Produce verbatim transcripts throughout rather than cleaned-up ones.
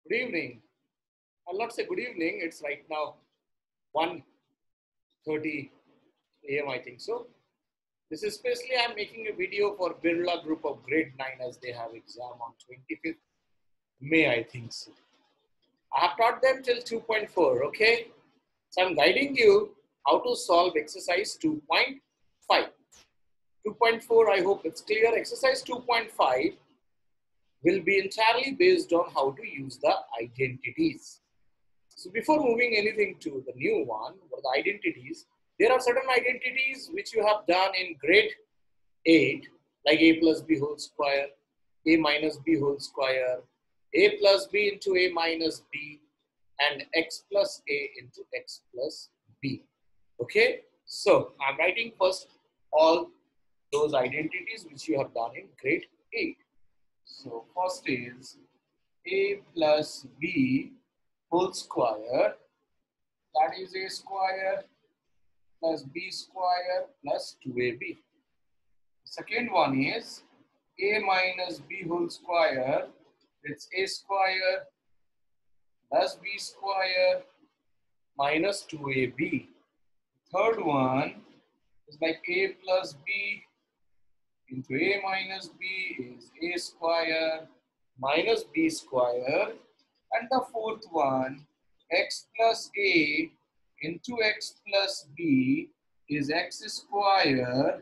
Good evening. I'll not say good evening. It's right now one thirty a m I think so. This is especially I'm making a video for Birla group of grade nine as they have exam on twenty-fifth May, I think so. I have taught them till two point four, okay? So I'm guiding you how to solve exercise two point five. two point four, I hope it's clear. Exercise two point five will be entirely based on how to use the identities. So before moving anything to the new one, or the identities, there are certain identities which you have done in grade eight, like a plus b whole square, a minus b whole square, a plus b into a minus b, and x plus a into x plus b. Okay, so I'm writing first all those identities which you have done in grade eight. So first is a plus b whole square, that is a square plus b square plus two a b. Second one is a minus b whole square, it's a square plus b square minus two a b. Third one is like a plus b into a minus b is a square minus b square, and the fourth one, x plus a into x plus b is x square,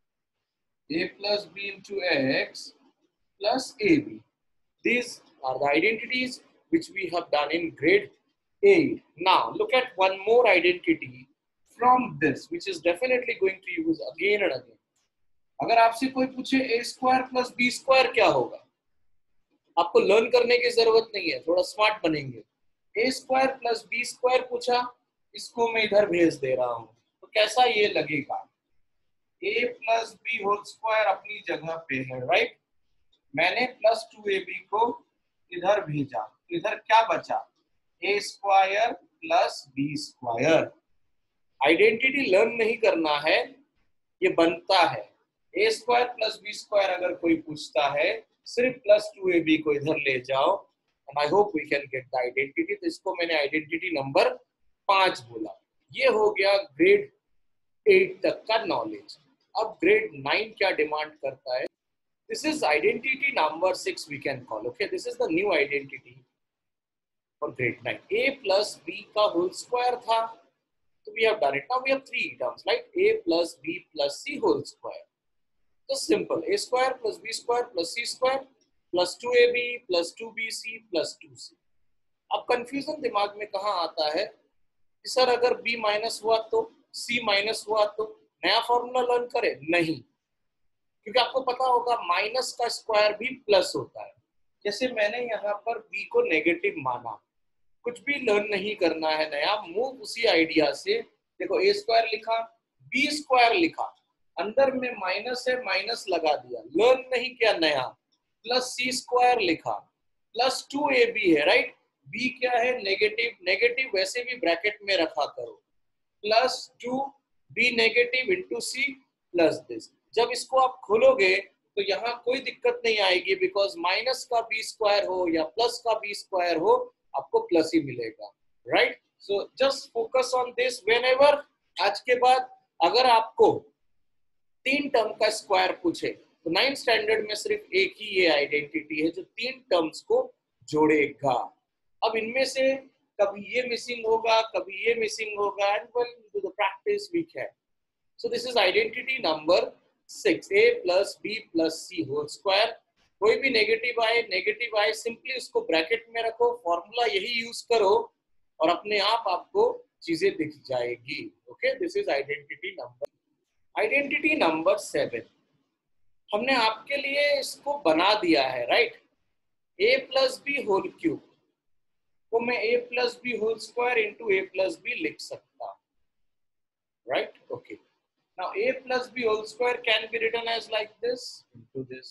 a plus b into x plus ab. These are the identities which we have done in grade eight. Now look at one more identity from this, which is definitely going to use again and again. अगर आपसे कोई पूछे a square plus b square क्या होगा, आपको learn करने की जरूरत नहीं है, थोड़ा स्मार्ट बनेंगे. a square plus b square पूछा, इसको मैं इधर भेज दे रहा हूं, तो कैसा ये लगेगा? a plus B whole square अपनी जगह पे है, राइट? मैंने प्लस टू ए बी को इधर भेजा, इधर क्या बचा? a square plus B square. Identity learn नहीं करना है, ये बनता है. a square plus B square अगर कोई पूछता है, सिर्फ प्लस टू ए बी को इधर ले जाओ, and I hope we can get the identity. तो इसको मैंने आइडेंटिटी नंबर पांच बोला. ये हो गया ग्रेड एट तक का नॉलेज. अब ग्रेड नाइन क्या डिमांड करता है? This is identity number six we can call. Okay, this is the new identity for grade nine. a plus B का होल स्क्वायर था, तो we have done it. Now we have three terms like a plus b plus c whole square. Just simple, a square plus b square plus c square plus two a b plus two b c plus two c. अब confusion दिमाग में कहाँ आता है कि sir अगर b minus हुआ तो c माइनस हुआ तो नया फॉर्मूला लर्न करें? नहीं, क्योंकि आपको पता होगा माइनस का स्क्वायर भी प्लस होता है. जैसे मैंने यहाँ पर b को नेगेटिव माना, कुछ भी लर्न नहीं करना है नया, मूव उसी आइडिया से. देखो a स्क्वायर लिखा, b स्क्वायर लिखा, अंदर में माइनस है, माइनस लगा दिया, लर्न नहीं किया नया. प्लस सी स्क्वायर लिखा, प्लस टू ए बी है, राइट? बी क्या है? नेगेटिव. नेगेटिव वैसे भी ब्रैकेट में रखा करो. Plus two B negative into C plus this. जब इसको आप खोलोगे तो यहाँ कोई दिक्कत नहीं आएगी, बिकॉज माइनस का बी स्क्वायर हो या प्लस का बी स्क्वायर हो, आपको प्लस ही मिलेगा, right? So just focus on this whenever. आज के बाद अगर आपको तीन टर्म का स्क्वायर पूछे तो नाइन्थ स्टैंडर्ड में सिर्फ एक ही ये आइडेंटिटी है जो तीन टर्म्स को जोड़ेगा. अब इनमें से कभी ये मिसिंग होगा, कभी ये मिसिंग होगा, and well to the practice we can. So this is identity number six, a plus B plus C whole square. कोई भी नेगेटिव आए, नेगेटिव आए, सिंपली उसको ब्रैकेट में रखो, फॉर्मूला यही यूज करो और अपने आप आपको चीजें दिख जाएगी. Okay, this is identity number. Identity number seven, हमने आपके लिए इसको बना दिया है, right? a plus B whole cube को मैं a plus B whole square into A plus B लिख सकता, right? Okay, now a plus B whole square can be written as like this into this.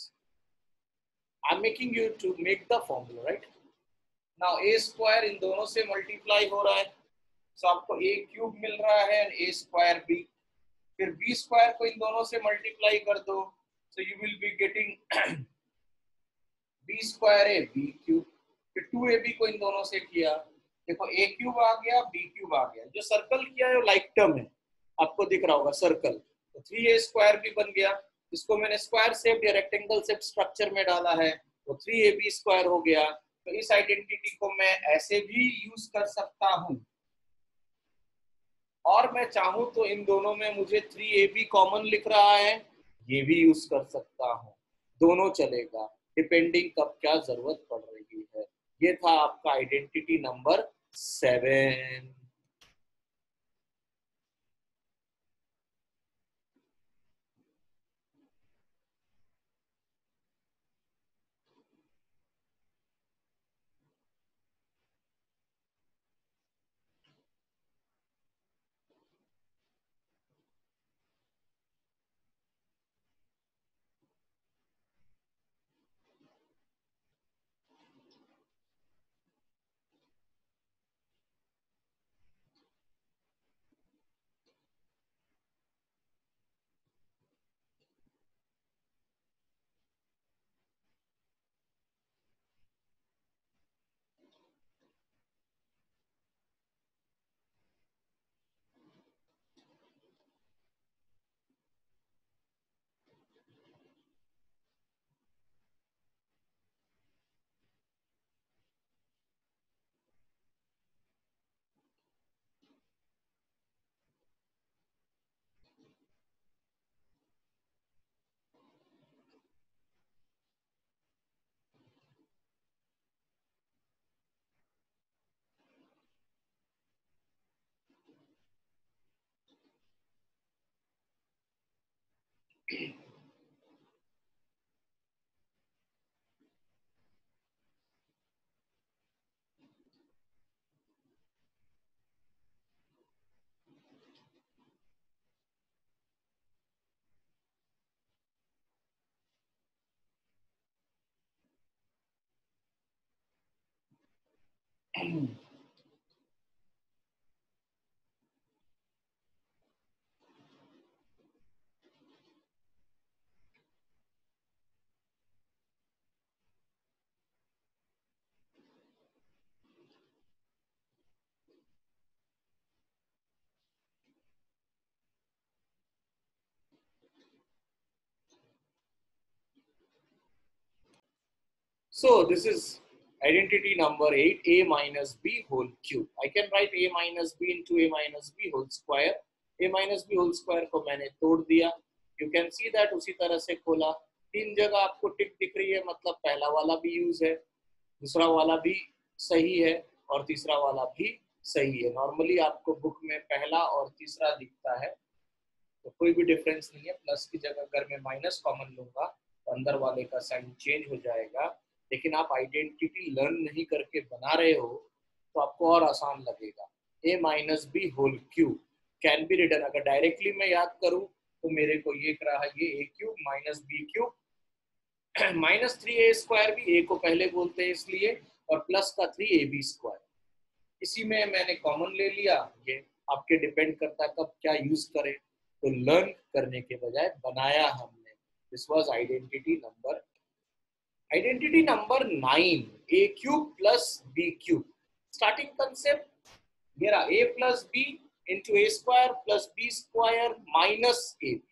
I am making you to make the formula, right? Now a square इन दोनों से multiply हो रहा है, सो आपको a cube मिल रहा है एंड a स्क्वायर b. फिर b स्क्वायर को इन दोनों से मल्टीप्लाई कर दो, so you will be getting b square a b cube. फिर टू ए बी को इन दोनों से किया, देखो ए क्यूब आ गया, बी क्यूब आ गया, जो सर्कल किया है वो लाइक टर्म है, आपको दिख रहा होगा सर्कल, तो थ्री ए स्क्वायर भी बन गया, इसको मैंने स्क्वायर शेप या रेक्टेंगल शेप स्ट्रक्चर में डाला है, तो थ्री ए बी स्क्वायर हो गया। तो इस आइडेंटिटी को मैं ऐसे भी यूज कर सकता हूं, और मैं चाहूं तो इन दोनों में मुझे थ्री ए बी कॉमन लिख रहा है, ये भी यूज कर सकता हूं, दोनों चलेगा, डिपेंडिंग कब क्या जरूरत पड़ रही है। ये था आपका identity number seven. So this is identity number eight, a minus b whole cube. I can write a minus b into a minus b whole square. a minus b whole square को मैंने तोड़ दिया. You can see that उसी तरह से खोला. तीन जगह आपको टिक दिख रही है, मतलब पहला वाला भी यूज है, दूसरा वाला भी सही है और तीसरा वाला भी सही है. नॉर्मली आपको बुक में पहला और तीसरा दिखता है, तो कोई भी डिफरेंस नहीं है. प्लस की जगह अगर मैं माइनस कॉमन लूंगा तो अंदर वाले का साइन चेंज हो जाएगा. लेकिन आप आइडेंटिटी लर्न नहीं करके बना रहे हो तो आपको और आसान लगेगा. A minus B whole cube can be written, अगर डायरेक्टली मैं याद करूं तो मेरे को ये रहा ये A cube minus B cube minus three A square, भी ए को पहले बोलते हैं इसलिए, और प्लस का थ्री ए बी स्क्वायर. इसी में मैंने कॉमन ले लिया. ये आपके डिपेंड करता है कब क्या यूज करें, तो लर्न करने के बजाय बनाया हमने. This was identity number identity number nine, A cube plus B cube. Starting concept मेरा a plus B into A square plus B square minus A B.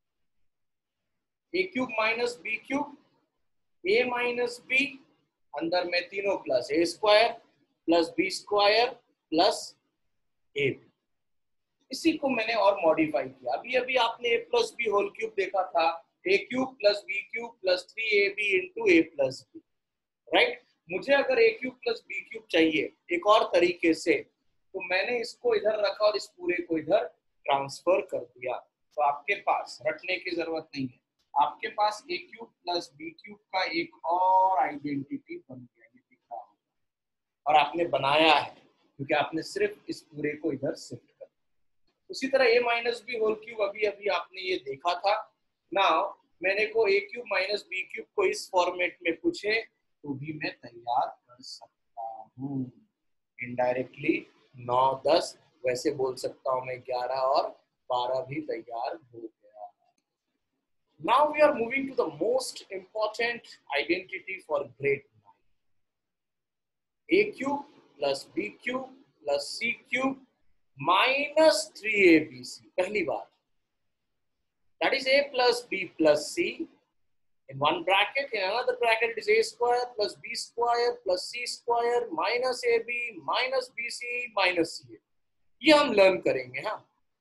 A cube minus B cube, A minus B, अंदर में तीनों plus A square plus B square plus A B. इसी को मैंने और modify किया. अभी अभी आपने a plus B whole cube देखा था, ए cube plus B cube plus three A B into A plus B, right. मुझे अगर A cube plus B cube चाहिए एक और तरीके से, तो मैंने इसको इधर रखा और इस पूरे को इधर ट्रांसफर कर दिया. तो आपके पास रटने की जरूरत नहीं है, आपके पास A cube plus B cube का एक और आइडेंटिटी बन गया, ये दिख रहा होगा, और आपने बनाया है क्योंकि आपने सिर्फ इस पूरे को इधर शिफ्ट कर. उसी तरह a minus B whole cube अभी अभी आपने ये देखा था. नाउ मैंने को a cube minus B cube को इस फॉर्मेट में पूछे तो भी मैं तैयार कर सकता हूँ. इनडायरेक्टली नौ दस, वैसे बोल सकता हूँ मैं ग्यारह और बारह भी तैयार हो गया. Now we are moving to the most important identity for grade nine. A cube plus B cube plus C cube minus three A B C. पहली बार. That is a plus b plus c. In one bracket, in another bracket, it is a square plus b square plus c square minus ab minus bc minus ca. ये हम learn करेंगे. हाँ,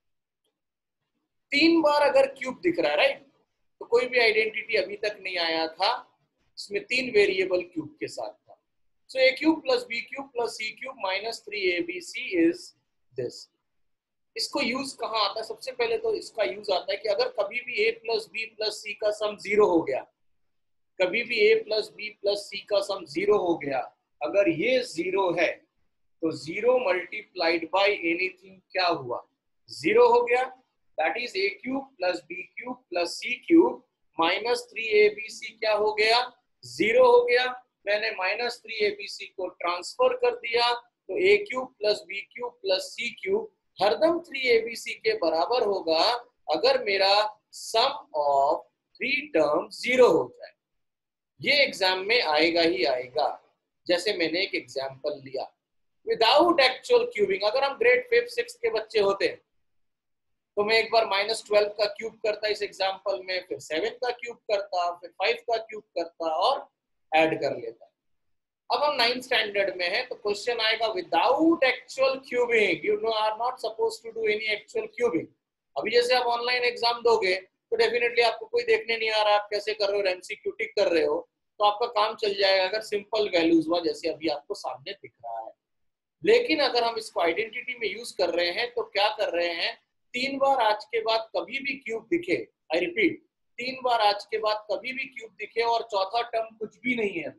तीन बार अगर cube दिख रहा है, right, तो कोई भी आइडेंटिटी अभी तक नहीं आया था इसमें तीन वेरिएबल क्यूब के साथ था. So A cube plus B cube plus C cube minus three A B C is this. इसको यूज कहाँ आता है? सबसे पहले तो इसका यूज आता है कि अगर कभी भी a प्लस बी प्लस सी का सम जीरो हो गया, कभी भी a प्लस बी प्लस सी का सम जीरो हो गया, अगर ये जीरो है तो जीरो मल्टीप्लाइड बाय एनीथिंग क्या हुआ? जीरो हो गया. That is a cube plus B cube plus C cube minus three A B C क्या हो गया? जीरो हो गया. मैंने minus three A B C को ट्रांसफर कर दिया तो a cube plus B cube plus C cube हरदम थ्री ए बी सी के बराबर होगा अगर मेरा sum of three term zero हो जाए. ये एग्जाम में आएगा ही आएगा. जैसे मैंने एक एग्जांपल लिया विदाउट एक्चुअल क्यूबिंग. अगर हम ग्रेड फिफ्थ सिक्स के बच्चे होते हैं तो मैं एक बार माइनस ट्वेल्व का क्यूब करता इस एग्जाम्पल में, फिर सेवन का क्यूब करता, फिर फाइव का क्यूब करता और ऐड कर लेता. अब हम नाइन्थ स्टैंडर्ड में हैं तो क्वेश्चन आएगा without actual cubing. You know are not supposed to do any actual cubing. अभी जैसे आप ऑनलाइन एग्जाम दोगे तो डेफिनेटली आपको कोई देखने नहीं आ रहा आप कैसे कर रहे हो, एमसीक्यू टिक कर रहे हो, तो आपका काम चल जाएगा अगर सिंपल वैल्यूज हुआ जैसे अभी आपको सामने दिख रहा है. लेकिन अगर हम इसको आइडेंटिटी में यूज कर रहे हैं तो क्या कर रहे हैं? तीन बार आज के बाद कभी भी क्यूब दिखे, आई रिपीट, तीन बार आज के बाद कभी भी क्यूब दिखे और चौथा टर्म कुछ भी नहीं है अभी,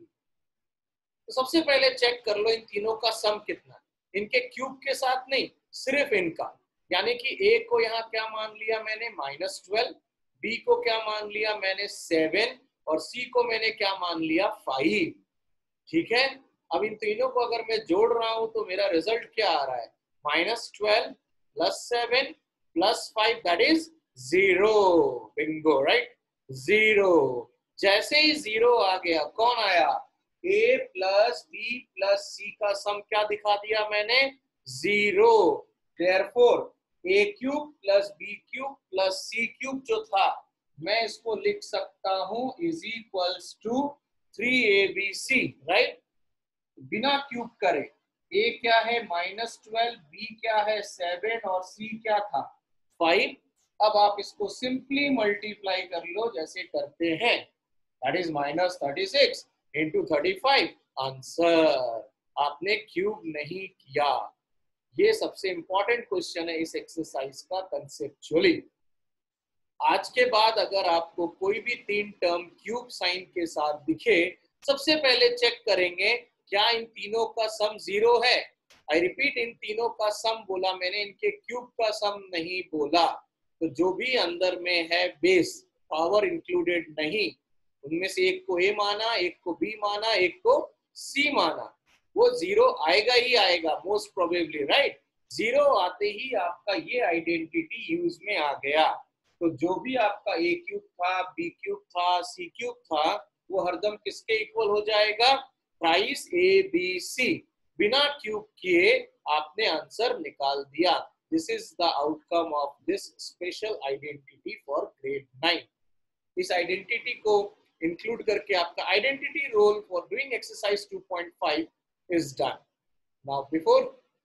तो सबसे पहले चेक कर लो इन तीनों का सम कितना है. इनके क्यूब के साथ नहीं, सिर्फ इनका. यानी कि ए को यहाँ क्या मान लिया मैंने? Minus twelve. बी को क्या मान लिया मैंने? सेवन. और सी को मैंने क्या मान लिया? फाइव. ठीक है. अब इन तीनों को अगर मैं जोड़ रहा हूं तो मेरा रिजल्ट क्या आ रहा है? Minus twelve plus seven plus five, that is zero. Bingo, right, zero. जैसे ही जीरो आ गया, कौन आया? a प्लस बी प्लस सी का सम क्या दिखा दिया मैंने? Zero. Therefore a cube plus B cube plus C cube जो था मैं इसको लिख सकता हूं is equals to three A B C, right, बिना क्यूब करे. a क्या है? Minus twelve. b क्या है? सेवन. और c क्या था? फाइव. अब आप इसको सिंपली मल्टीप्लाई कर लो जैसे करते हैं. That is minus thirty six into thirty five. Answer. आपने क्यूब नहीं किया. ये सबसे इंपॉर्टेंट क्वेश्चन है इस एक्सरसाइज का कंसेप्चुअली. आज के बाद अगर आपको कोई भी तीन टर्म क्यूब साइन के साथ दिखे, सबसे पहले चेक करेंगे क्या इन तीनों का सम जीरो है. आई रिपीट, इन तीनों का सम बोला मैंने, इनके क्यूब का सम नहीं बोला. तो जो भी अंदर में है बेस, पावर इंक्लूडेड नहीं, उनमें से एक को ए माना, एक को बी माना, एक को सी माना, वो जीरो आएगा ही आएगा मोस्ट प्रोबेबली, राइट. जीरो आते ही आपका ये आइडेंटिटी यूज में आ गया. तो जो भी आपका ए क्यूब था, बी क्यूब था, सी क्यूब था, वो हरदम किसके इक्वल हो जाएगा? Thrice A B C. बिना क्यूब किए आपने आंसर निकाल दिया. This is the outcome of this special identity for grade nine. इस आइडेंटिटी को इंक्लूड करके आपका identity role for doing exercise two point five is done. Now before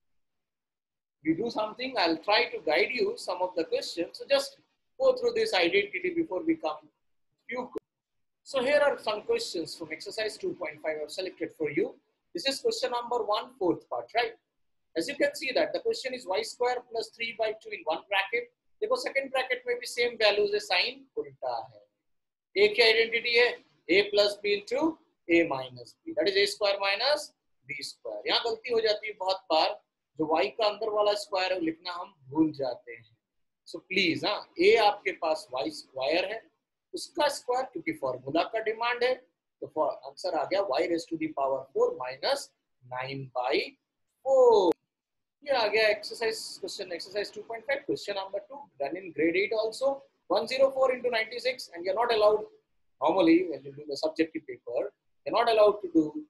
we do something, I'll try to guide you some of the questions. So just go through this identity before we come few. So here are some questions from exercise two point five I've selected for you. This is question number one, fourth part, right? As you can see that the question is y square plus three by two in one bracket. देखो second bracket में भी same values है, sign उल्टा है. A की identity है a plus b into a minus b. That is a square minus b square. यहाँ गलती हो जाती है बहुत बार, जो y का अंदर वाला स्क्वायर है लिखना हम भूल जाते हैं. सो प्लीज, हाँ, a आपके पास y स्क्वायर है, उसका स्क्वायर क्योंकि फॉर्मूला का डिमांड है, तो आंसर आ गया y raise to the power four minus nine by four. ये आ गया exercise question exercise two point five. Question number two done in grade eight also. one hundred four into ninety-six, and you're not allowed normally when you do the subjective paper, you're not allowed to do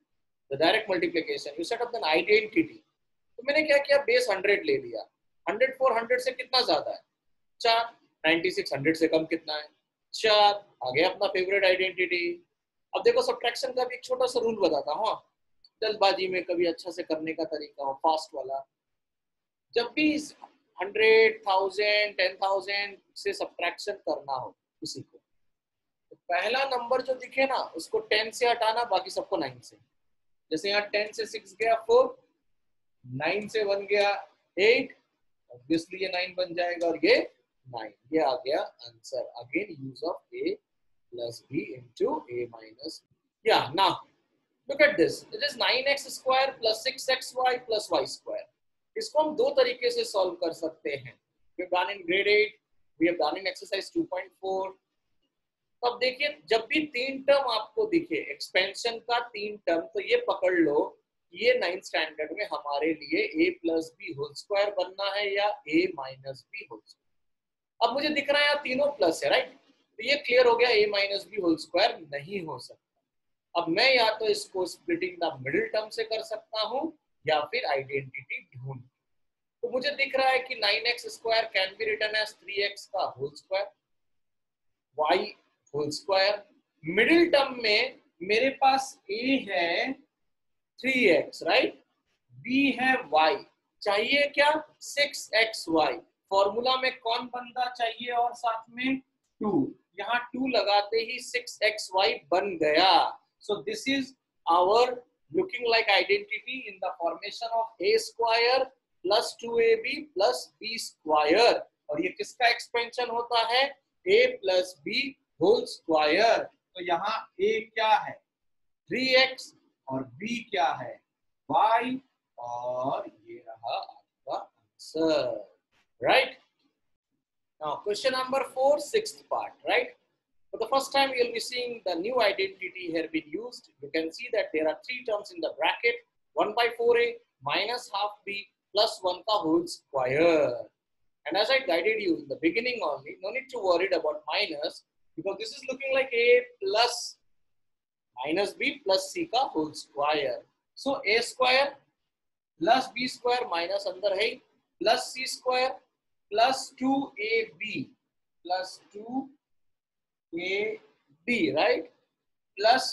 the direct multiplication, you set up an identity. तो मैंने क्या किया, base hundred ले लिया। Hundred four hundred से कितना ज्यादा है, चार। नाइनटी सिक्स हंड्रेड से कम कितना है, चार। आ गया अपना फेवरेट आइडेंटिटी। अब देखो सब्ट्रैक्शन का भी एक छोटा सा रूल बताता हूँ, जल्दबाजी में कभी अच्छा से करने का तरीका हो, फास्ट वाला। जब भी हंड्रेड थाउजेंड टेन थाउजेंड से सब्ट्रैक्शन करना हो किसी को, तो पहला नंबर जो दिखे ना उसको टेन से हटाना, बाकी सबको नाइन से। जैसे यहाँ टेन से सिक्स गया फोर, नाइन से वन गया एट, ऑब्वियसली ये नाइन बन जाएगा और ये नाइन। ये आ गया answer. Again use of A plus B into A minus. या now look at this, it is nine X square plus six X Y plus Y square. इसको हम दो तरीके से सॉल्व कर सकते हैं। We have done in grade eight, we have done in exercise two point four. तो अब देखिए, जब भी तीन टर्म आपको दिखे, एक्सपेंशन का तीन टर्म, तो ये पकड़ लो ये नाइन्थ स्टैंडर्ड में हमारे लिए a plus B whole square बनना है या a minus B whole square. अब मुझे दिख रहा है यहाँ तीनों प्लस है, राइट? तो ये क्लियर हो गया, a minus B whole square नहीं हो सकता। अब मैं या तो इसको स्प्लिटिंग द मिडिल टर्म से कर सकता हूँ या फिर आइडेंटिटी ढूंढ। तो मुझे दिख रहा है कि nine X square can be written as three X का whole square y whole square. Middle term में मेरे पास a है थ्री एक्स, राइट? b है y, चाहिए क्या, सिक्स एक्स वाई। फॉर्मूला में कौन बंदा चाहिए और साथ में टू, यहाँ टू लगाते ही सिक्स एक्स वाई बन गया। So this is our looking like identity in the formation of a square plus two A B plus B square. और ये किसका एक्सपेंशन होता है, a plus B whole square. तो यहाँ a क्या है, थ्री एक्स, और b क्या है, y, और ये रहा आपका answer, right? Now question number four, sixth part, right? For the first time, you'll be seeing the new identity here being used. You can see that there are three terms in the bracket: one by four a minus half b plus one ka whole square. And as I guided you in the beginning only, no need to worry about minus, because this is looking like a plus minus b plus c ka whole square. So a square plus b square minus अंदर है plus c square plus two a b plus two a b, right? Plus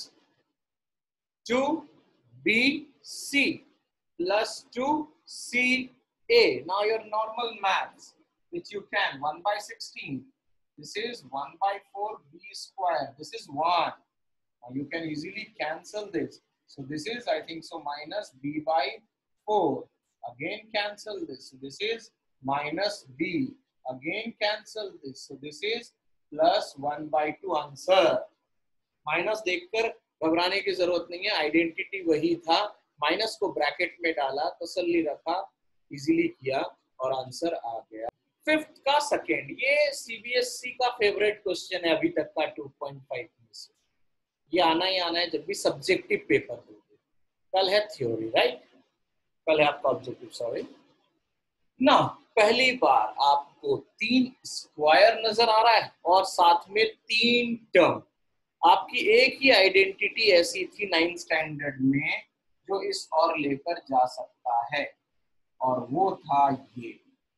two b c plus two c a. Now your normal maths, which you can, one by sixteen. This is one by four b square. This is one. Now you can easily cancel this. So this is, I think so, minus b by four. Again cancel this. So this is minus b. Again cancel this. So this is plus one by two answer. Minus देखकर घबराने की जरूरत नहीं है, identity वही था। Minus को bracket में डाला, तसल्ली रखा, इजीली किया और आंसर आ गया। फिफ्थ का सेकेंड, ये सीबीएसई का फेवरेट क्वेश्चन है अभी तक का टू पॉइंट फाइव में से। ये आना ही आना है जब भी सब्जेक्टिव पेपर होगा। कल है थ्योरी, राइट? कल है आपका ऑब्जेक्टिव, सॉरी ना। पहली बार आपको तीन स्क्वायर नजर आ रहा है और साथ में तीन टर्म। आपकी एक ही आइडेंटिटी ऐसी थी नाइन्थ स्टैंडर्ड में जो इस और लेकर जा सकता है, और वो था ये।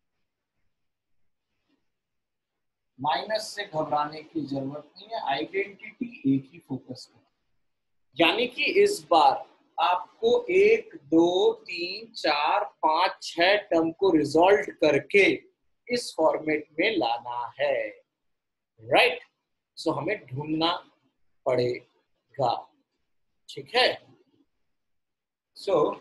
माइनस से घबराने की जरूरत नहीं है, आइडेंटिटी एक ही फोकस करें। यानी कि इस बार आपको एक, दो, तीन, चार, पांच, छह टर्म को रिजॉल्व करके इस फॉर्मेट में लाना है, राइट? सो हमें ढूंढना पड़ेगा, ठीक है? सो so,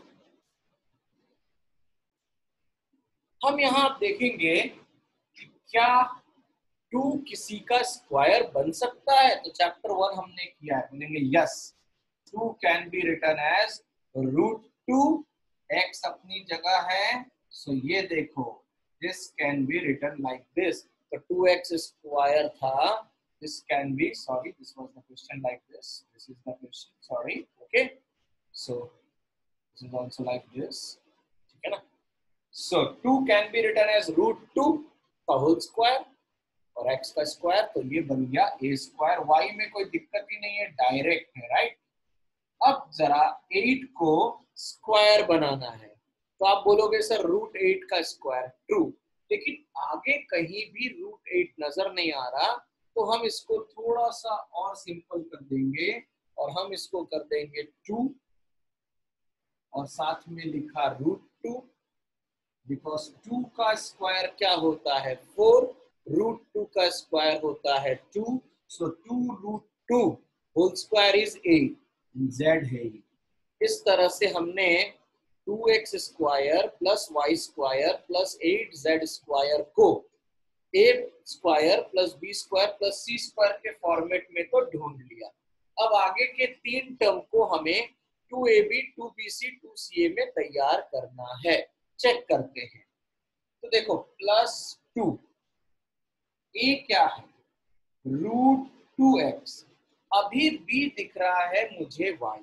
हम यहां देखेंगे कि क्या टू किसी का स्क्वायर बन सकता है। तो चैप्टर वन हमने किया है, बोलेंगे yes, two can be written as root two, X अपनी जगह है। सो so ये देखो, this can be written like this. तो टू एक्स स्क्वायर था, this can be, sorry this was the question like this, this is the question, sorry, okay. So this is also like this, ठीक है ना? So two can be written as root two का whole square और x का square, तो ये बन गया a स्क्वायर। y में कोई दिक्कत ही नहीं है, डायरेक्ट है, राइट? अब जरा एट को स्क्वायर बनाना है, तो आप बोलोगे सर रूट एट का स्क्वायर, ट्रू, लेकिन आगे कहीं भी रूट एट नजर नहीं आ रहा, तो हम इसको थोड़ा सा और सिंपल कर देंगे और हम इसको कर देंगे टू और साथ में लिखा रूट टू, बिकॉज टू का स्क्वायर क्या होता है फोर, रूट टू का स्क्वायर होता है two, so two root two whole square is eight, z है। इस तरह से हमने two x square plus Y square plus eight z square को a square plus B square plus C square के फॉर्मेट में तो ढूंढ लिया। अब आगे के तीन टर्म को हमें two A b, two b c, two c a में तैयार करना है। चेक करते हैं, तो देखो प्लस टू, ए क्या है रूट टू एक्स, अभी बी दिख रहा है मुझे वाई।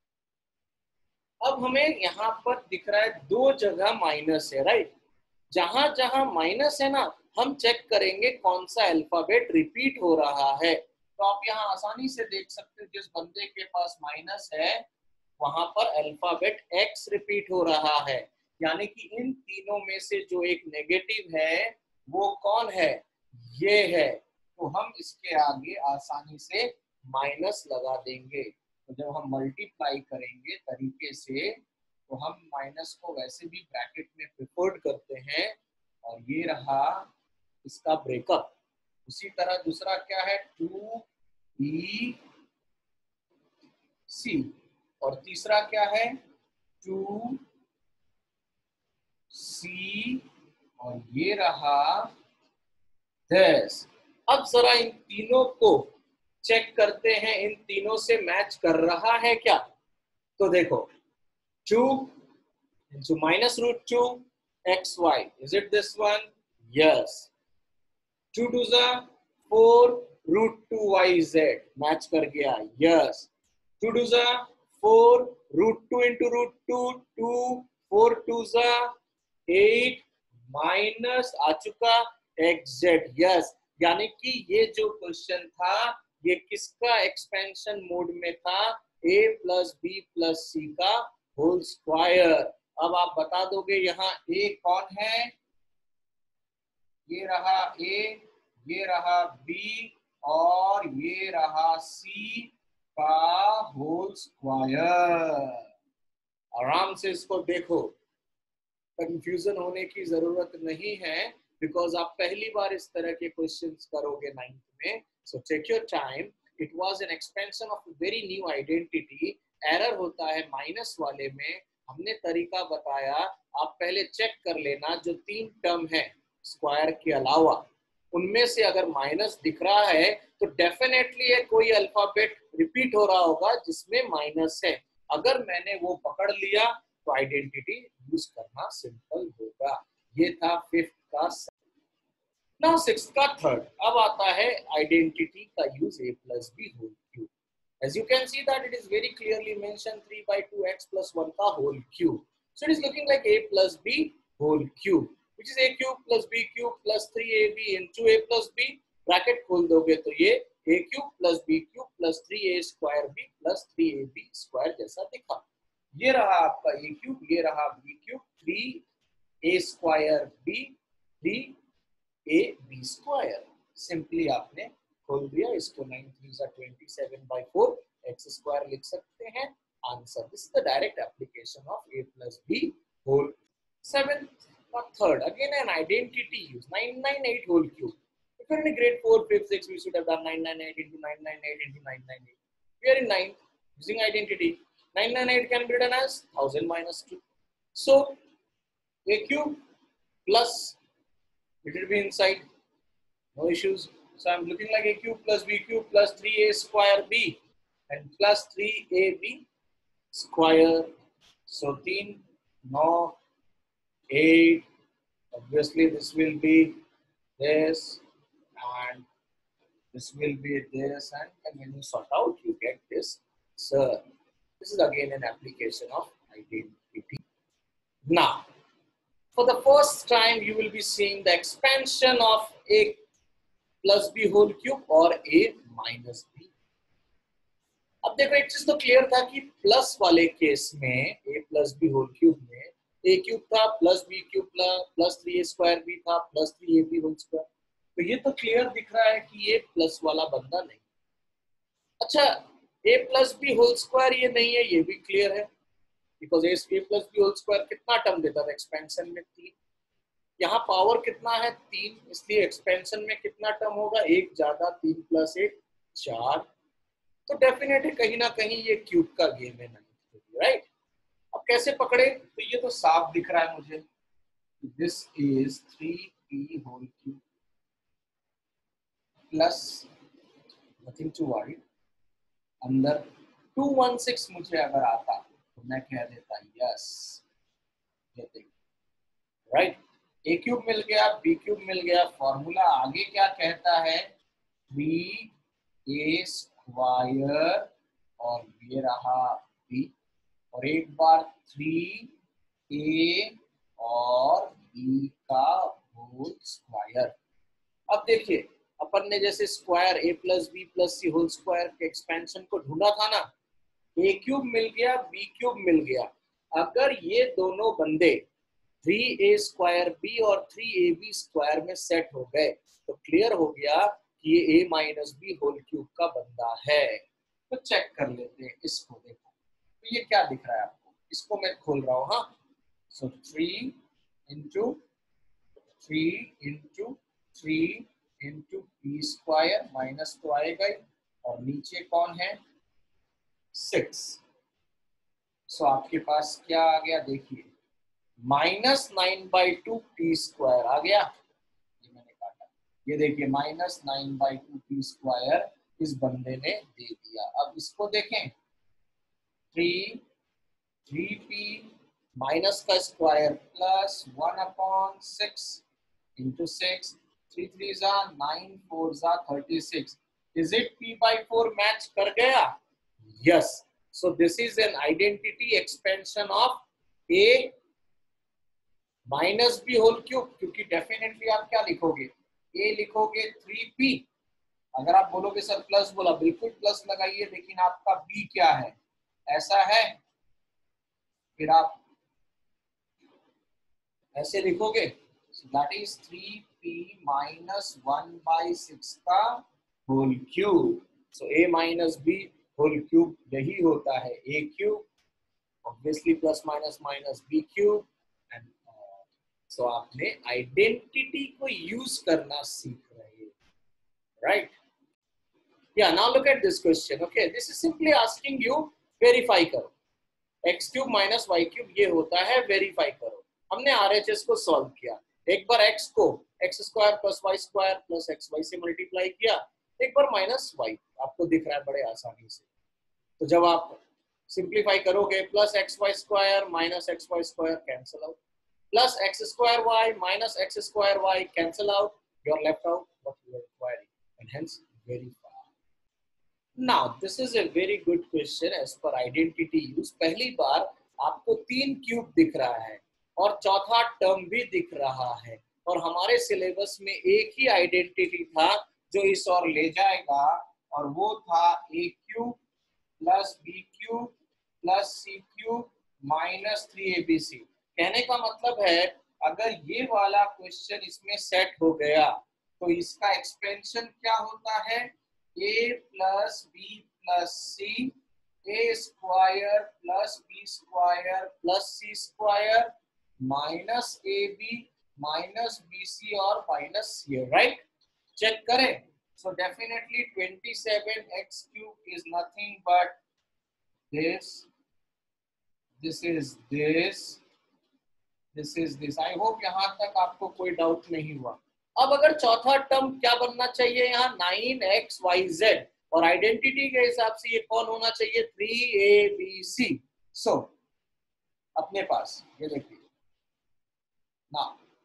अब हमें यहाँ पर दिख रहा है दो जगह माइनस है, राइट, जहां जहां माइनस है ना, हम चेक करेंगे कौन सा अल्फाबेट रिपीट हो रहा है। तो आप यहाँ आसानी से देख सकते हो, जिस बंदे के पास माइनस है वहां पर अल्फाबेट एक्स रिपीट हो रहा है, यानी कि इन तीनों में से जो एक नेगेटिव है वो कौन है, ये है। तो हम इसके आगे आसानी से माइनस लगा देंगे। तो जब हम मल्टीप्लाई करेंगे तरीके से, तो हम माइनस को वैसे भी ब्रैकेट में प्रिफर्ड करते हैं, और ये रहा इसका ब्रेकअप। उसी तरह दूसरा क्या है टू बी सी, और तीसरा क्या है टू सी, और ये रहा दिस। अब जरा इन तीनों को चेक करते हैं, इन तीनों से मैच कर रहा है क्या। तो देखो two into minus root two xy, is it this one? Yes. two to the four root two yz, match कर गया, yes. two to the four root two into root two, two, four to the eight minus आ चुका xz, yes. यानी कि ये जो question था ये किसका एक्सपेंशन मोड में था, a प्लस बी प्लस सी का होल स्क्वायर। अब आप बता दोगे यहाँ a कौन है, ये रहा a, ये रहा b और ये रहा c का होल स्क्वायर। आराम से इसको देखो, कंफ्यूजन होने की जरूरत नहीं है, बिकॉज आप पहली बार इस तरह के क्वेश्चंस करोगे नाइन्थ में। So take your time, it was an expansion of very new identity. Error होता है माइनस वाले में, हमने तरीका बताया, आप पहले चेक कर लेना जो तीन टर्म है स्क्वायर के अलावा, उनमें से अगर माइनस दिख रहा है तो डेफिनेटली है कोई अल्फाबेट रिपीट हो रहा होगा जिसमें माइनस है। अगर मैंने वो पकड़ लिया तो आइडेंटिटी यूज करना सिंपल होगा। ये था फिफ्थ का। नाउ सिक्स्थ का थर्ड। अब आता है आइडेंटिटी का use a plus B whole cube. As you can see that it is very clearly mentioned three by two x plus one का whole cube. So it is looking like a plus b whole cube, which is a cube plus b cube plus three a b into a plus b. Bracket खोल दोगे तो ये a cube plus b cube plus three a square b plus three a b square जैसा दिखा। ये रहा आपका a cube, ये रहा b cube, three a square b, three a b square। Simply आपने खोल दिया इसको, नाइन थ्री जा twenty seven by four x square लिख सकते हैं answer. This is the direct application of a plus b whole। Seventh or third, again an identity use, nine ninety-eight whole cube. If you're in grade four, fifth, sixth, we should have done nine ninety-eight into nine ninety-eight into nine ninety-eight. We are in ninth, using identity. nine ninety-eight can be written as one thousand minus two. So a cube plus, it will be inside, no issues. So I'm looking like a cube plus b cube plus three a square b and plus three a b square. So three, nine, eight. Obviously this will be this and this will be this, and, and when you sort out you get this. So this is again an application of identity. Now for the first time you will be seeing the expansion of a plus b whole cube or a minus b। अब देखो एक चीज तो clear था कि plus वाले case में a plus B whole cube में a क्यूब था plus B cube plus three ए स्क्वायर बी था प्लस थ्री ए बी होल स्क्वायर, तो ये तो क्लियर दिख रहा है कि ये प्लस वाला बंदा नहीं। अच्छा a plus B whole square ये नहीं है, ये भी क्लियर है, because a plus B whole square कितना टर्म देता था एक्सपेंशन में? तीन। यहाँ पावर कितना है? तीन, इसलिए एक्सपेंशन में कितना टर्म होगा? एक ज्यादा, तीन प्लस एक चार। तो डेफिनेटली कहीं ना कहीं ये क्यूब का गेम है, नहीं राइट। अब कैसे पकड़े? तो ये तो साफ दिख रहा है मुझे, this is three p whole cube plus nothing to worry, अंदर टू वन सिक्स मुझे अगर आता तो मैं कह देता यस, राइट। ए क्यूब मिल गया, बी क्यूब मिल गया, फॉर्मूला आगे क्या कहता है? थ्री ए स्क्वायर और ये रहा बी, और एक बार थ्री ए और बी का होल स्क्वायर। अब देखिए अपन ने जैसे square a plus B plus C whole square के एक्सपेंशन को ढूंढा था ना, ए क्यूब मिल गया, बी क्यूब मिल गया। अगर ये दोनों बंदे थ्री ए स्क्वायर बी और थ्री ए बी स्क्वायर में सेट हो गए तो क्लियर हो गया कि ये a minus B whole cube का बंदा है। तो चेक कर लेते हैं इसको, देखो तो ये क्या दिख रहा है आपको, इसको मैं खोल रहा हूँ। हाँ, so three into three into three into b square, minus तो आएगा ही, और नीचे कौन है? सिक्स। सो आपके पास क्या आ गया? देखिए minus nine by two p square आ गया, ये मैंने काटा, ये देखिए minus nine by two p square इस बंदे ने दे दिया। अब इसको देखें, थ्री थ्री पी माइनस का square plus one upon six into six, three three जा नाइन, फोर जा thirty six. Is it p by four match कर गया? Yes. So this is an identity expansion of a minus B whole cube, क्योंकि definitely आप क्या लिखोगे? ए लिखोगे three P. अगर आप बोलोगे सर प्लस बोला, बिल्कुल प्लस लगाइए, लेकिन आपका बी क्या है? ऐसा है, फिर आप ऐसे लिखोगे, that is three p minus one by six का whole cube. So a minus B whole cube यही होता है, a cube obviously plus minus minus B cube. And so आपने आइडेंटिटी को यूज करना सीख रहे हैं, right? Yeah, now look at this question. Okay, this is simply asking you verify करो, x cube minus y cube ये होता है, वेरीफाई करो। हमने आरएचएस को सॉल्व किया, एक बार x को x square plus Y square plus x y से मल्टीप्लाई किया, एक बार माइनस वाई, आपको दिख रहा है बड़े आसानी से। तो जब आप सिंप्लीफाई करोगे, plus x y square minus x y square cancel out, plus x square y minus x square y cancel out, you are left out what you are requiring, and hence verify. Now this is a very good question as per identity use. पहली बार आपको तीन cube दिख रहा है और चौथा term भी दिख रहा है, और हमारे सिलेबस में एक ही आइडेंटिटी था जो इस और ले जाएगा, और वो था ए cube plus B cube plus C cube minus three A B c. कहने का मतलब है अगर ये वाला क्वेश्चन इसमें सेट हो गया तो इसका एक्सपेंशन क्या होता है? a plus B plus c, a square plus B square plus C square minus A b minus b c और माइनस सी, राइट? चेक करें। So definitely twenty seven x cube is nothing but this, this is this, this is this. I hope यहां तक आपको कोई doubt नहीं हुआ। अब अगर चौथा टर्म क्या बनना चाहिए यहाँ? नाइन एक्स वाई जेड, और आइडेंटिटी के हिसाब से ये कौन होना चाहिए? Three A B C. सो अपने पास ये देखिए ना,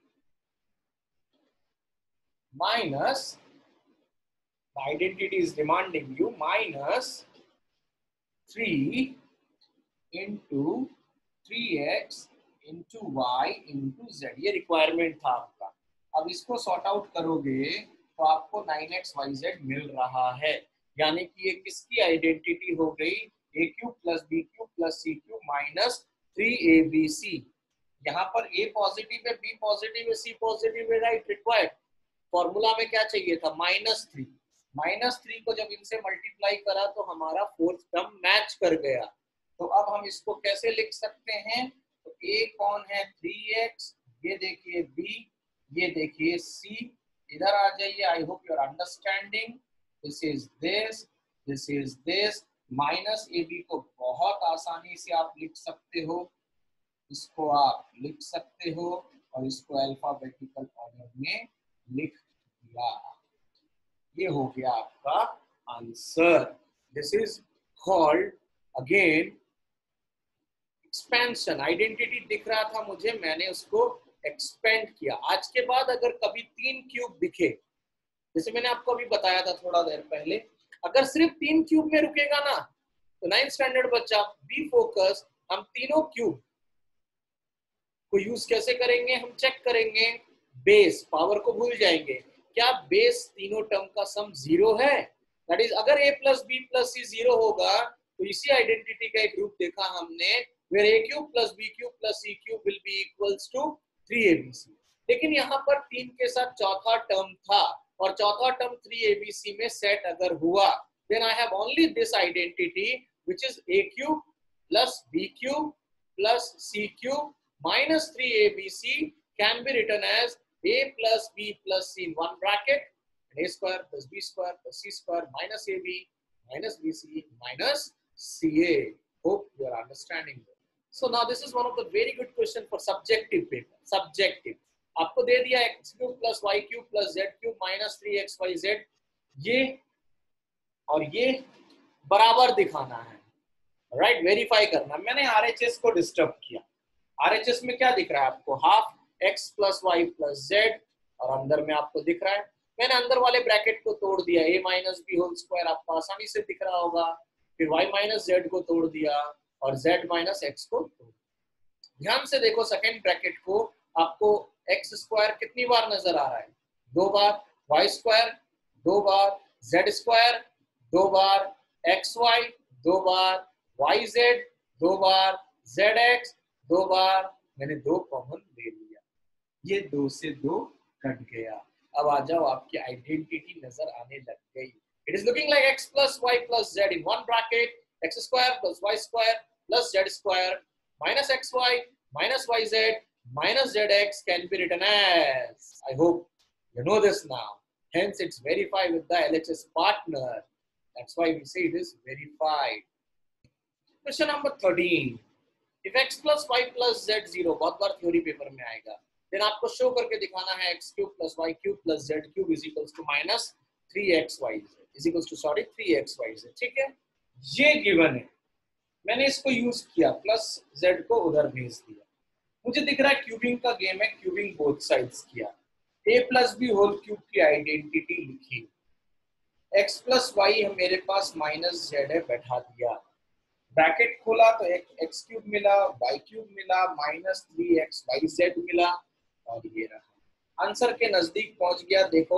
minus identity is demanding you minus three into three x into y into z, ये रिक्वायरमेंट था आपका। अब इसको सॉर्ट आउट करोगे तो आपको नाइन एक्स वाई जेड मिल रहा है। यानी कि ये किसकी आइडेंटिटी हो गई, a cube plus B cube plus C cube minus three A B c. यहाँ पर ए पॉजिटिव है, बी पॉजिटिव है, सी पॉजिटिव है, राइट। रिक्वायर्ड फॉर्मूला में क्या चाहिए था, माइनस थ्री। माइनस थ्री को जब इनसे मल्टीप्लाई करा तो हमारा फोर्थ टर्म मैच कर गया। तो अब हम इसको कैसे लिख सकते हैं, तो ए कौन है, थ्री एक्स, ये देखिए बी, ये देखिए सी। इधर आ जाइए, I hope you are understanding. This is this, this is this. Minus A B को बहुत आसानी से आप लिख सकते हो, इसको आप लिख सकते हो और इसको अल्फाबेटिकल ऑर्डर में लिख दिया। ये हो गया आपका answer. This is called again expansion. Identity दिख रहा था मुझे, मैंने उसको एक्सपेंड किया। आज के बाद अगर कभी तीन क्यूब दिखे, जैसे मैंने आपको अभी बताया था थोड़ा देर पहले, अगर सिर्फ तीन क्यूब में रुकेगा ना तो नाइन्थ स्टैंडर्ड बच्चा बी फोकस, हम तीनों क्यूब को यूज कैसे करेंगे, हम चेक करेंगे बेस, पावर को भूल जाएंगे। क्या बेस तीनों टर्म का सम जीरो है, दैट इज अगर a plus B plus c zero होगा तो इसी आइडेंटिटी का एक रूप देखा हमने, where a cube plus B cube plus C cube will be equals to three A B c. लेकिन यहाँ पर तीन के साथ चौथा टर्म था और चौथा term three A B c में सेट अगर हुआ, then I have only this identity which is a cube plus b cube plus c cube minus three a b c can be written as a plus b plus c in one bracket and a square plus b square plus c square minus ab minus bc minus ca. Hope you are understanding that. So now this is one of the very good question for subjective paper. Subjective आपको दे दिया x cube plus y cube plus z cube minus three x y z, ये और ये बराबर दिखाना है, right right? Verify करना। मैंने आरएचएस को डिस्टर्ब किया। आरएचएस में क्या दिख रहा है आपको, half x plus y plus z, और अंदर में आपको दिख रहा है, मैंने अंदर वाले ब्रैकेट को तोड़ दिया, a minus B whole square आपको आसानी से दिख रहा होगा, फिर वाई माइनस जेड को तोड़ दिया और जेड माइनस एक्स को तोड़ दिया। ध्यान से देखो सेकेंड ब्रैकेट को, आपको एक्स स्क्वायर कितनी बार नजर आ रहा है, दो बार, वाई स्क्वायर दो बार, जेड स्क्वायर दो बार, एक्स वाई दो बार, वाई जेड दो बार, जेड एक्स दो बार, मैंने दो कॉमन ले लिया, ये दो से दो कट गया। अब आ जाओ, आपकी आइडेंटिटी नजर आने लग गई। It is looking like x plus y plus z in one bracket, x square plus Y square plus z square minus xy minus yz minus zx can be written as, I hope you know this now, hence it's verified with the L H S partner, that's why we say it is verified. Question number thirteen, if x plus y plus z zero, बहुत बार theory paper में आएगा, then आपको show करके दिखाना है x cube plus y cube plus z cube is equals to minus three x y z is equals to sorry three x y z। ठीक है, ये गिवन है, मैंने इसको यूज किया, प्लस z को उधर भेज दिया, मुझे दिख रहा है क्यूबिंग का गेम है, क्यूबिंग बोथ साइड्स किया, a plus B whole cube की आइडेंटिटी लिखी, x प्लस वाई मेरे पास माइनस z है, बैठा दिया, ब्रैकेट खोला तो एक एक्स क्यूब मिला, वाई क्यूब मिला, minus three x y z मिला, और ये रहा आंसर के नजदीक पहुंच गया। देखो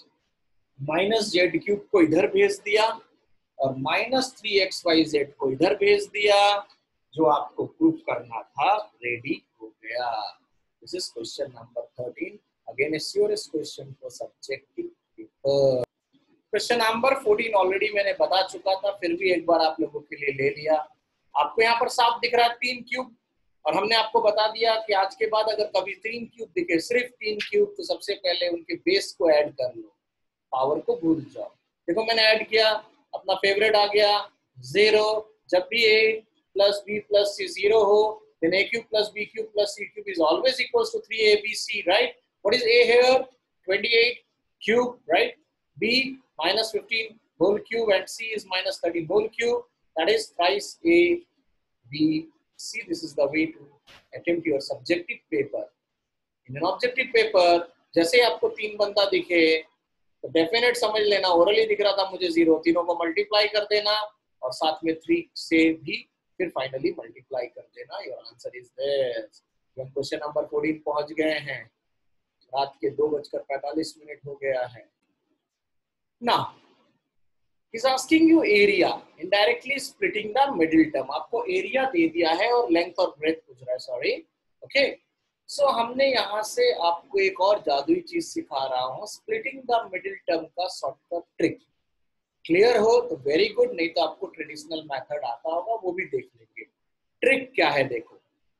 माइनस जेड क्यूब को इधर भेज दिया और minus three x y z को इधर भेज दिया, जो आपको प्रूफ करना था रेडी हो गया। This is question number thirteen, again a serious question for subjective paper. Question number fourteen already मैंने बता चुका था, फिर भी एक बार आप लोगों के लिए ले लिया। आपको यहाँ पर साफ दिख रहा है तीन क्यूब, और हमने आपको बता दिया कि आज के बाद अगर कभी तीन क्यूब दिखे, सिर्फ तीन क्यूब, तो सबसे पहले उनके बेस को ऐड कर लो, पावर को भूल जाओ। देखो मैंने ऐड किया, अपना फेवरेट आ गया जीरो, जब भी a plus B plus c zero हो, then a cube plus b cube plus c cube is always equals to three A B c, right? What is a here? twenty-eight cube, right? b minus fifteen whole cube and c is minus thirteen whole cube, that is thrice a b c. This is the way to attempt your subjective paper. In an objective paper, जैसे आपको तीन बंदा दिखे तो definite समझ लेना, orally दिख रहा था मुझे जीरो, तीनों को मल्टीप्लाई कर देना और साथ में थ्री से भी फिर फाइनली मल्टीप्लाई कर देना। Your answer is this. हम क्वेश्चन नंबर फोर्टीन पहुंच गए हैं, रात के दो बजकर पैंतालीस मिनट हो गया है ना। He's asking you area, indirectly splitting the middle term. आपको एरिया दे दिया है और लेंथ और ब्रेथ पूछ रहा है, सॉरी. ओके, सो हमने यहाँ से आपको एक और जादुई चीज सिखा रहा हूँ, स्प्लिटिंग द मिडिल टर्म का शॉर्टकट ट्रिक. क्लियर हो तो वेरी गुड, नहीं तो आपको ट्रेडिशनल मेथड आता होगा, वो भी देख लेंगे. ट्रिक क्या है देखो,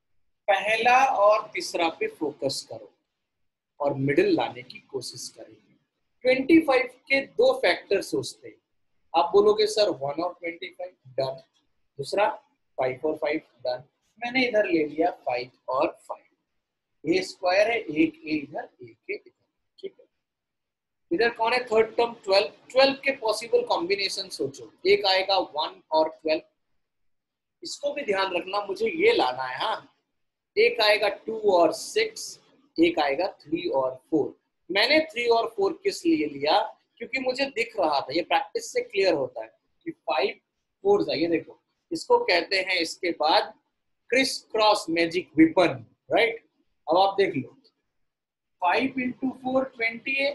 पहला और तीसरा पे फोकस करो और मिडिल लाने की कोशिश करेंगे. पच्चीस के दो फैक्टर सोचते हैं. आप बोलोगे सर वन और पच्चीस, डन. दूसरा फाइव और फाइव, डन. मैंने इधर ले लिया फाइव और फाइव. ए स्क्वायर है, एक ए इधर, एक ए इधर, ठीक है. इधर कौन है थर्ड टर्म, ट्वेल्व. ट्वेल्व के पॉसिबल कॉम्बिनेशन सोचो. एक आएगा वन और ट्वेल्व, इसको भी ध्यान रखना, मुझे ये लाना है. हाँ, एक आएगा टू और सिक्स, एक आएगा थ्री और फोर. मैंने थ्री और फोर किस लिए लिया, क्योंकि मुझे दिख रहा था, ये प्रैक्टिस से क्लियर होता है कि फाइव फोर जाइए. देखो इसको कहते हैं इसके बाद criss cross magic weapon, right. अब आप देख लो, फाइव इंटू फोर ट्वेंटी है,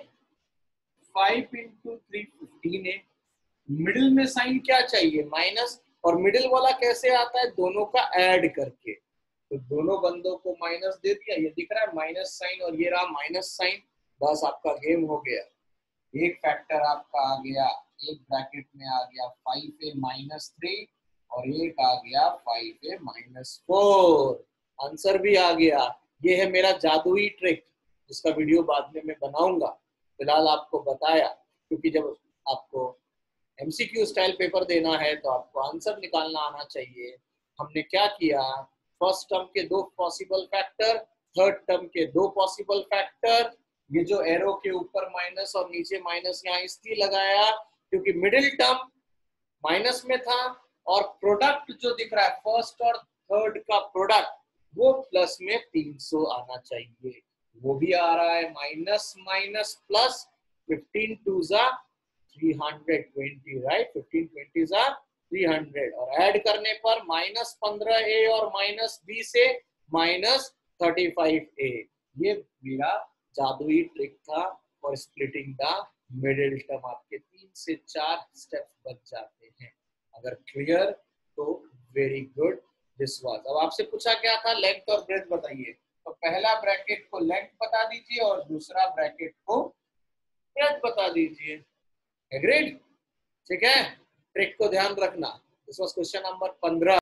फाइव इंटू थ्री फिफ्टीन है. मिडिल में साइन क्या चाहिए, माइनस. और मिडिल वाला कैसे आता है, दोनों का ऐड करके. तो दोनों बंदों को माइनस दे दिया, ये दिख रहा है माइनस साइन और ये रहा माइनस साइन. बस आपका गेम हो गया. एक फैक्टर आपका आ गया, एक ब्रैकेट में आ गया फाइव ए माइनस थ्री और एक आ गया five a minus four. Answer भी आ गया. ये है मेरा जादुई ट्रिक, जिसका वीडियो बाद में मैं बनाऊंगा. फिलहाल आपको बताया, क्योंकि जब आपको एमसीक्यू स्टाइल पेपर देना है तो आपको आंसर निकालना आना चाहिए. हमने क्या किया, फर्स्ट टर्म के दो पॉसिबल फैक्टर, थर्ड टर्म के दो पॉसिबल फैक्टर. ये जो एरो के ऊपर माइनस और नीचे माइनस यहाँ इसलिए लगाया क्योंकि मिडिल टर्म माइनस में था और प्रोडक्ट जो दिख रहा है फर्स्ट और थर्ड का प्रोडक्ट वो प्लस में तीन सौ आना चाहिए. वो भी आ रहा है minus minus plus. Fifteen two जा three hundred twenty, right. Fifteen twenty जा थ्री हंड्रेड और ऐड करने पर माइनस पंद्रह ए और माइनस बी से माइनस थर्टी फाइव ए. ये मेरा जादुई ट्रिक था और स्प्लिटिंग द मिडिल टर्म. आपके तीन से चार स्टेप्स बच जाते हैं. अगर क्लियर तो वेरी गुड. This was. अब आपसे पूछा क्या था, लेंथ और ब्रेथ बताइए. तो पहला ब्रैकेट को लेंथ बता दीजिए और दूसरा ब्रैकेट को ब्रेथ बता दीजिए. एग्रीड, ठीक है. ट्रिक को ध्यान रखना. दिस वाज क्वेश्चन नंबर पंद्रह.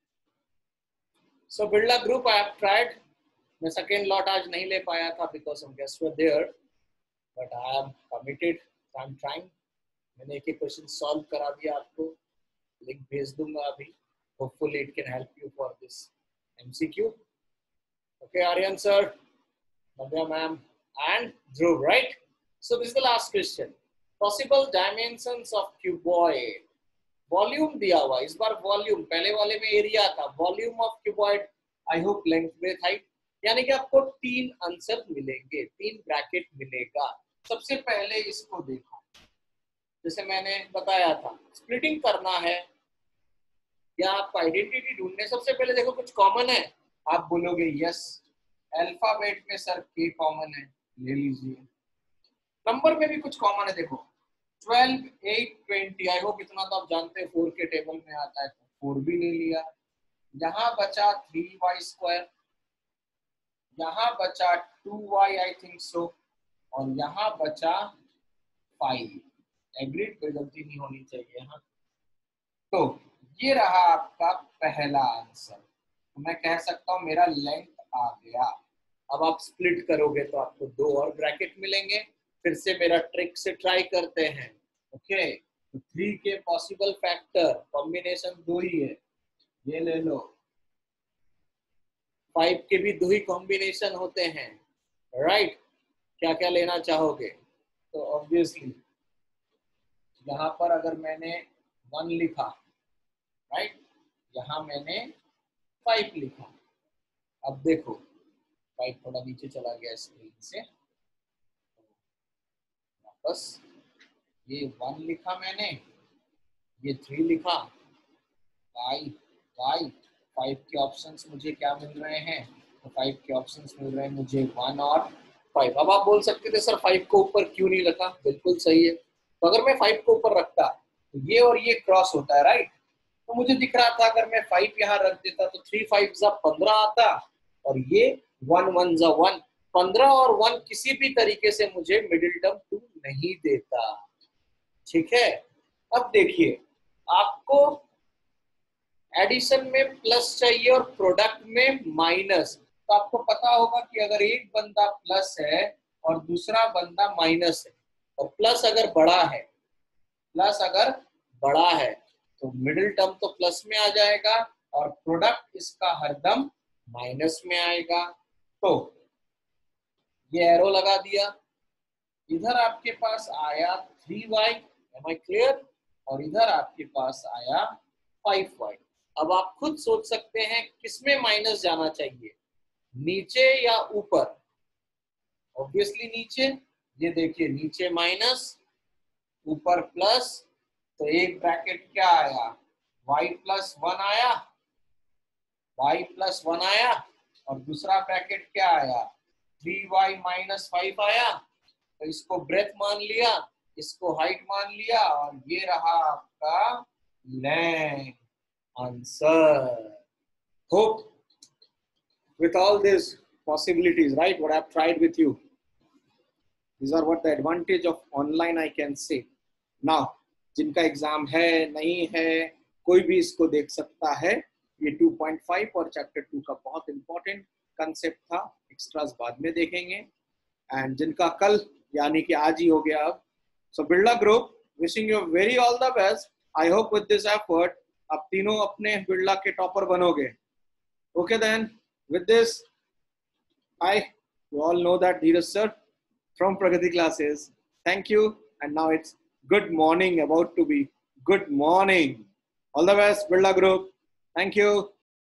सो Birla group I have tried. मैं सेकेंड लॉट आज नहीं ले पाया था because some guests were there, but I am committed, I am trying. मैंने एक एक क्वेश्चन सॉल्व करा दिया आपको. लिंक भेज दूंगा अभी. Hopefully it can help you for this MCQ. Okay Aryan sir, Navya ma'am and Dhruv, right. So this is the last question. Possible dimensions of cuboid. Volume दिया हुआ, इस बार वॉल्यूम, पहले वाले में एरिया था. Volume of cuboid, I hope length breadth height, यानी कि आपको तीन आंसर मिलेंगे, तीन ब्रैकेट मिलेगा. सबसे पहले इसको देखो, जैसे मैंने बताया था स्प्लिटिंग करना है या आपको आइडेंटिटी ढूंढने. सबसे पहले देखो कुछ कॉमन है. आप बोलोगे यस, अल्फाबेट में सर के कॉमन है, ले लीजिए. नंबर में भी कुछ कॉमन है. देखो twelve, eight, twenty, I hope इतना तो आप जानते हैं फोर के टेबल में आता है, तो फोर भी ले लिया. यहाँ बचा थ्री वाई स्क्वायर, यहाँ बचा two Y I think so, और यहाँ बचा फाइव. एग्रीड, कोई गलती नहीं होनी चाहिए यहाँ. तो ये रहा आपका पहला आंसर. तो मैं कह सकता हूँ मेरा लेंथ आ गया. अब आप स्प्लिट करोगे तो आपको दो और ब्रैकेट मिलेंगे. फिर से मेरा ट्रिक से ट्राई करते हैं. ओके, तो थ्री के पॉसिबल फैक्टर कॉम्बिनेशन दो ही है, ये ले लो. फाइव के भी दो ही कॉम्बिनेशन होते हैं, राइट. क्या क्या लेना चाहोगे. तो ऑब्वियसली यहाँ पर अगर मैंने वन लिखा, राइट, यहाँ मैंने फाइव लिखा. अब देखो फाइव थोड़ा नीचे चला गया स्क्रीन से, वापस ये वन लिखा मैंने, ये थ्री लिखा, फाइव फाइव फाइव के ऑप्शंस मुझे क्या मिल रहे हैं, तो फाइव के ऑप्शंस मिल रहे हैं मुझे वन और फाइव. अब आप बोल सकते थे सर फाइव को ऊपर क्यों नहीं रखा. बिल्कुल सही है. तो अगर मैं फाइव को ऊपर रखता तो ये और ये क्रॉस होता है, राइट। तो मुझे दिख रहा था अगर मैं फाइव यहाँ रख देता तो थ्री फाइव जा पंद्रह आता, और ये वन वन जा वन, पंद्रह और वन किसी भी तरीके से मुझे मिडिल टर्म टू नहीं देता, ठीक है। अब देखिए, आपको एडिशन में प्लस चाहिए और प्रोडक्ट में माइनस, तो आपको पता होगा कि अगर एक बंदा प्लस है और दूसरा बंदा माइनस है, और प्लस अगर बड़ा है, प्लस अगर बड़ा है तो मिडिल टर्म तो प्लस में आ जाएगा और प्रोडक्ट इसका हरदम माइनस में आएगा। तो ये एरो लगा दिया, इधर आपके पास आया three Y, am I clear, और इधर आपके पास आया फाइव वाई। अब आप खुद सोच सकते हैं किसमें माइनस जाना चाहिए, नीचे या ऊपर। ऑब्वियसली नीचे, ये देखिए नीचे माइनस ऊपर प्लस, तो एक ब्रैकेट क्या आया, y प्लस वन आया, y प्लस वन आया, और दूसरा ब्रैकेट क्या आया, थ्री वाई माइनस फाइव आया। तो इसको ब्रेथ मान लिया, इसको हाइट मान लिया, और ये रहा आपका length answer. Hope with all these possibilities, right, what I've tried with you, these are what the advantage of online I can say. Now जिनका एग्जाम है नहीं है, कोई भी इसको देख सकता है। ये टू पॉइंट फाइव और चैप्टर टू का बहुत इंपॉर्टेंट कंसेप्ट था, एक्स्ट्रास बाद में देखेंगे। एंड जिनका कल यानी कि आज ही हो गया अब, so Birla group wishing you very all the best. I hope with this effort आप तीनों अपने बिरला के टॉपर बनोगे। Okay then, with this I, you all know that Dheeraj sir from Pragati classes, thank you, and now it's good morning, about to be good morning. All the best Birla group, thank you.